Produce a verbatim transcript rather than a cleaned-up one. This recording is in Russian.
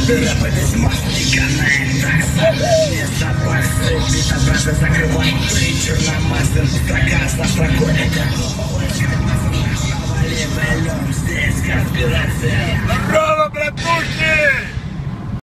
Рэп без маслика на интакс. Не запасы, битовразы закрывай. Ты черномазым, строка за строкой. Навали валем.